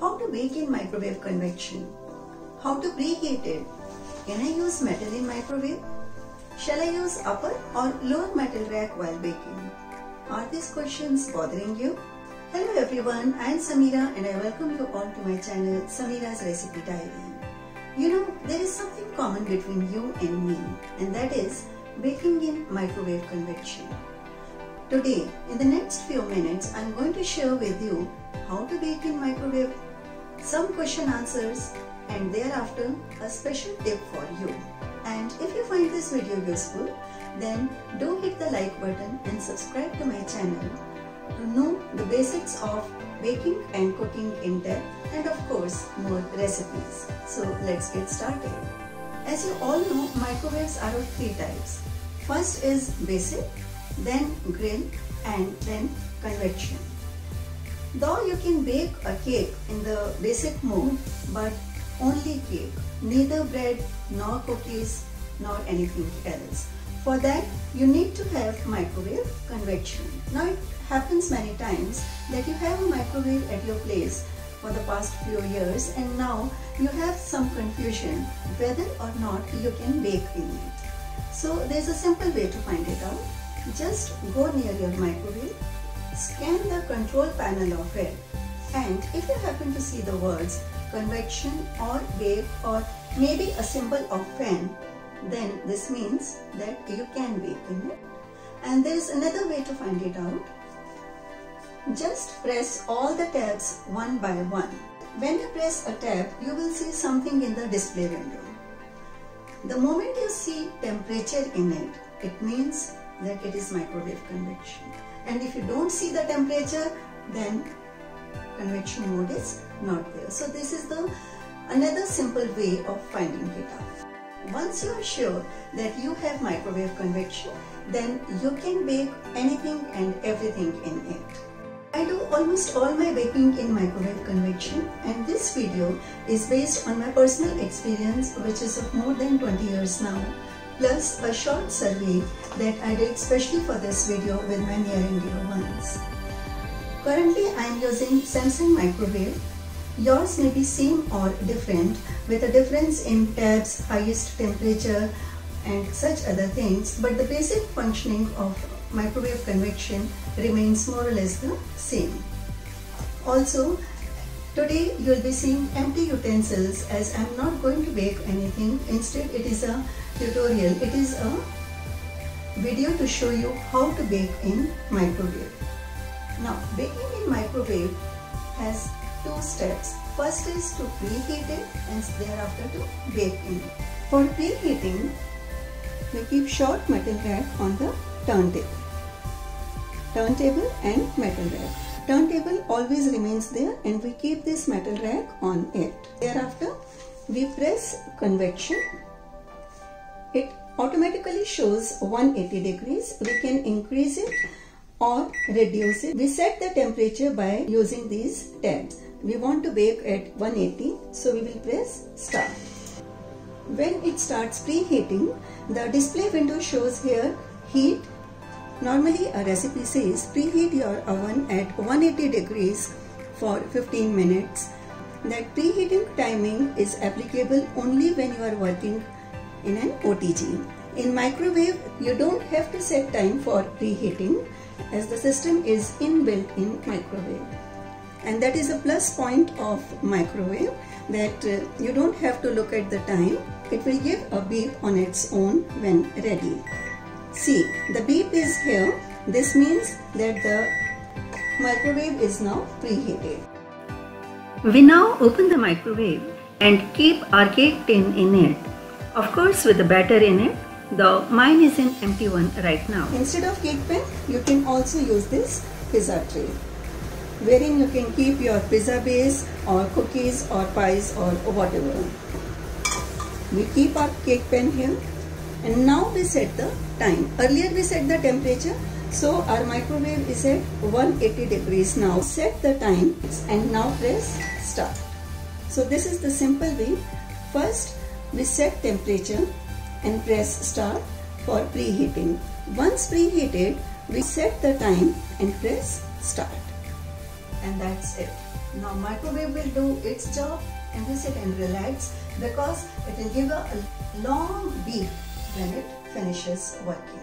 How to bake in microwave convection? How to preheat it? Can I use metal in microwave? Shall I use upper or lower metal rack while baking? Are these questions bothering you? Hello everyone, I am Samira and I welcome you all to my channel Samira's Recipe Diary. You know, there is something common between you and me, and that is baking in microwave convection. Today, in the next few minutes, I am going to share with you how to bake in microwave, some question answers, and thereafter a special tip for you. And if you find this video useful, then do hit the like button and subscribe to my channel to know the basics of baking and cooking in depth, and of course more recipes. So let's get started. As you all know, microwaves are of three types. First is basic, then grill, and then convection. Though you can bake a cake in the basic mode, but only cake, neither bread nor cookies nor anything else. For that, you need to have microwave convection. Now it happens many times that you have a microwave at your place for the past few years, and now you have some confusion whether or not you can bake in it. So there's a simple way to find it out. Just go near your microwave, scan the control panel of it, and if you happen to see the words convection or bake or maybe a symbol of fan, then this means that you can bake in it. And there is another way to find it out. Just press all the tabs one by one. When you press a tab, you will see something in the display window. The moment you see temperature in it, it means that it is microwave convection. And if you don't see the temperature, then convection mode is not there. So this is another simple way of finding it out. Once you are sure that you have microwave convection, then you can bake anything and everything in it. I do almost all my baking in microwave convection, and this video is based on my personal experience, which is of more than 20 years now, plus a short survey that I did specially for this video with my near and dear ones. Currently I am using Samsung microwave. Yours may be same or different, with a difference in tabs, highest temperature and such other things, but the basic functioning of microwave convection remains more or less the same. Also, today you will be seeing empty utensils, as I am not going to bake anything. Instead, it is a tutorial. It is a video to show you how to bake in microwave. Now, baking in microwave has two steps. First is to preheat it and thereafter to bake in it. For preheating, we keep short metal rack on the turntable. Turntable and metal rack. Turntable always remains there and we keep this metal rack on it. Thereafter, we press convection. It automatically shows 180 degrees. We can increase it or reduce it. We set the temperature by using these tabs. We want to bake at 180, so we will press start. When it starts preheating, the display window shows here heat. Normally a recipe says preheat your oven at 180 degrees for 15 minutes. That preheating timing is applicable only when you are working in an OTG. In microwave, you don't have to set time for preheating, as the system is inbuilt in microwave. And that is a plus point of microwave, that you don't have to look at the time. It will give a beep on its own when ready. See, the beep is here. This means that the microwave is now preheated. We now open the microwave and keep our cake tin in it. Of course, with the batter in it, though mine is an empty one right now. Instead of cake pan, you can also use this pizza tray, wherein you can keep your pizza base or cookies or pies or whatever. We keep our cake pan here, and now we set the time. Earlier we set the temperature, so our microwave is at 180 degrees now. Set the time and now press start. So this is the simple way. First we set temperature and press start for preheating. Once preheated, we set the time and press start. And that's it. Now microwave will do its job and you sit and relax because it will give a long beep when it finishes working.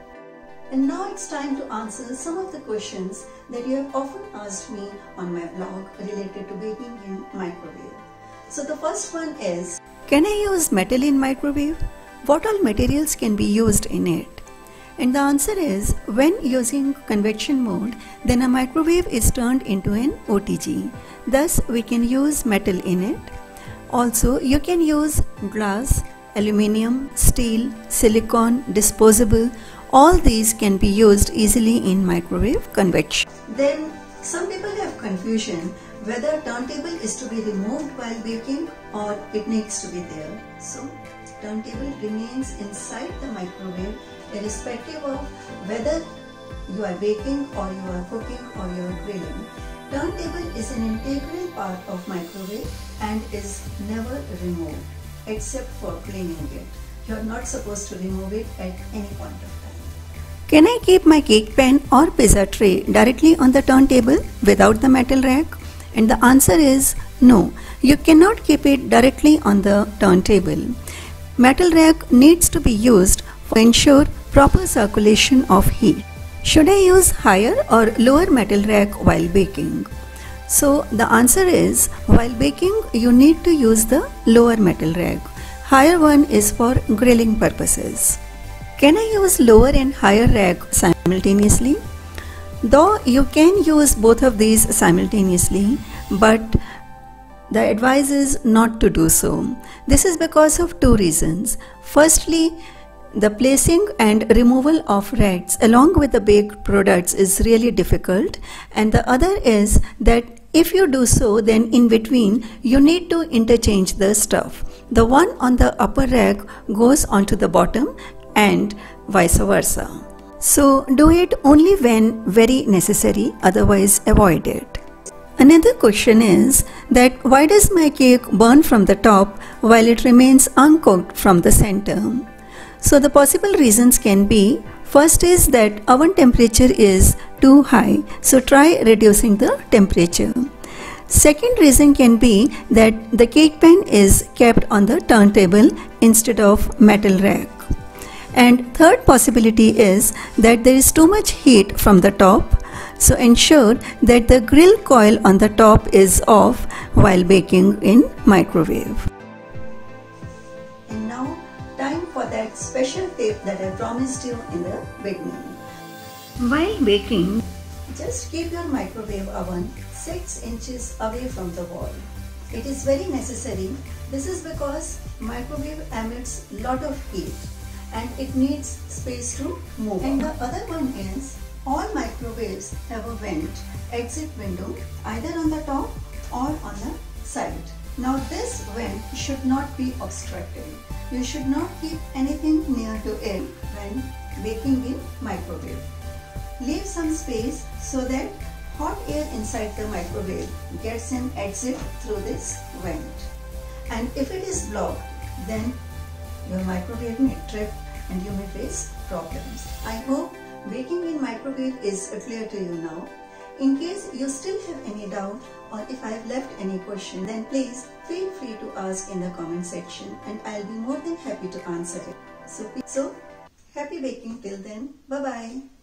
And now it's time to answer some of the questions that you have often asked me on my blog related to baking in microwave. So the first one is, can I use metal in microwave? What all materials can be used in it? And the answer is, when using convection mode, then a microwave is turned into an OTG. Thus, we can use metal in it. Also, you can use glass, aluminium, steel, silicone, disposable. All these can be used easily in microwave convection. Then, some people have confusion whether turntable is to be removed while baking or it needs to be there. So, turntable remains inside the microwave irrespective of whether you are baking or you are cooking or you are grilling. Turntable is an integral part of microwave and is never removed except for cleaning it. You are not supposed to remove it at any point of time. Can I keep my cake pan or pizza tray directly on the turntable without the metal rack? And the answer is no. You cannot keep it directly on the turntable. Metal rack needs to be used to ensure proper circulation of heat. Should I use higher or lower metal rack while baking? So the answer is, while baking you need to use the lower metal rack. Higher one is for grilling purposes. Can I use lower and higher rack simultaneously? Though you can use both of these simultaneously, but the advice is not to do so. This is because of two reasons. Firstly, the placing and removal of racks along with the baked products is really difficult, and the other is that if you do so, then in between you need to interchange the stuff. The one on the upper rack goes onto the bottom and vice versa. So do it only when very necessary, otherwise avoid it. Another question is that why does my cake burn from the top while it remains uncooked from the center? So the possible reasons can be, first is that oven temperature is too high, so try reducing the temperature. Second reason can be that the cake pan is kept on the turntable instead of metal rack. And third possibility is that there is too much heat from the top, so ensure that the grill coil on the top is off while baking in microwave. And now, time for that special tip that I promised you in the beginning. While baking, just keep your microwave oven 6 inches away from the wall. It is very necessary. This is because microwave emits lot of heat and it needs space to move. And the other one is, all microwaves have a vent, exit window, either on the top or on the side. Now this vent should not be obstructed. You should not keep anything near to it when baking in microwave. Leave some space so that hot air inside the microwave gets an exit through this vent. And if it is blocked, then your microwave may trip and you may face problems. I hope baking in microwave is clear to you now. In case you still have any doubt or if I have left any question, then please feel free to ask in the comment section and I'll be more than happy to answer it. So happy baking till then. Bye bye.